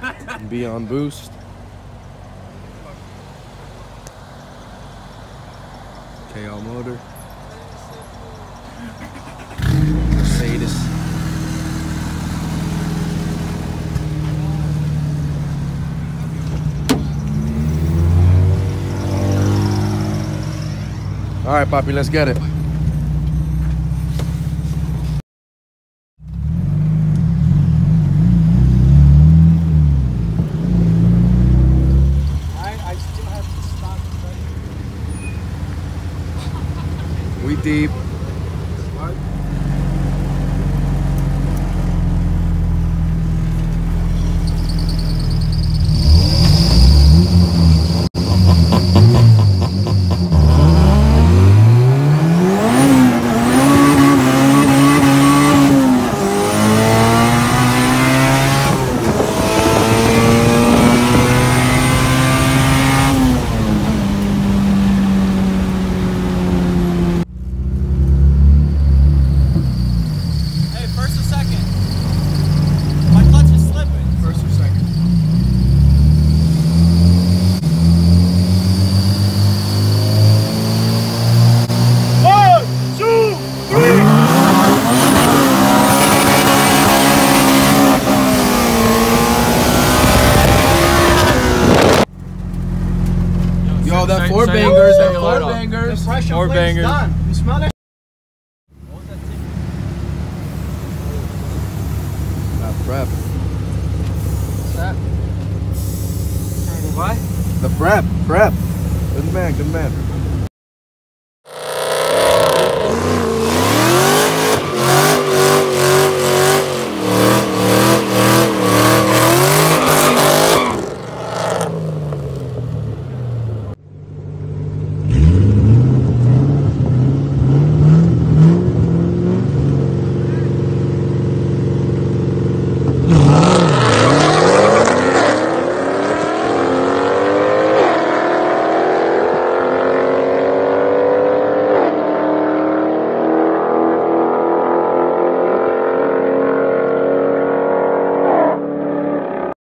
Be on boost. KO motor. Mercedes. All right, Papi, let's get it. I still have to start. We deep. What? Yo, that four bangers, that four bangers. The pressure Four plate's bangers. done. You smell it? That prep. What's that? What? The prep. Good man, good man.